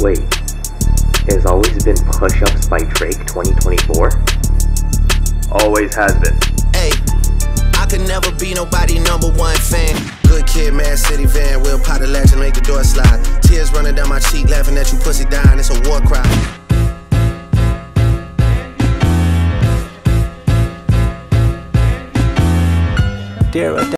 Wait, it has always been Push-Ups by Drake 2024? Always has been. Hey, I could never be nobody #1 fan. Good kid, Mad City van, Will pot the latch and make the door slide. Tears running down my cheek, laughing at you pussy dying, it's a war cry. Dear